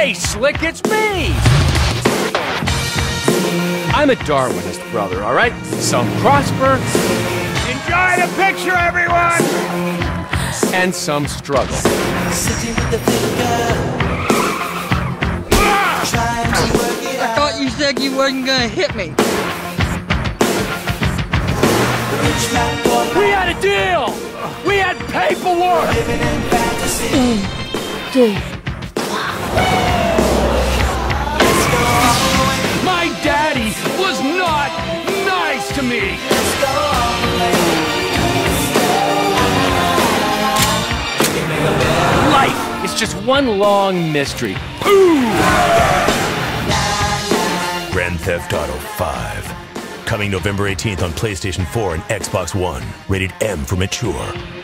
Hey, Slick, it's me! I'm a Darwinist, brother, all right? Some prosper. Enjoy the picture, everyone! And some struggle. I thought you said you wasn't gonna hit me. We had a deal! We had paperwork! My daddy was not nice to me! Life is just one long mystery. Ooh! Grand Theft Auto 5. Coming November 18th on PlayStation 4 and Xbox One. Rated M for mature.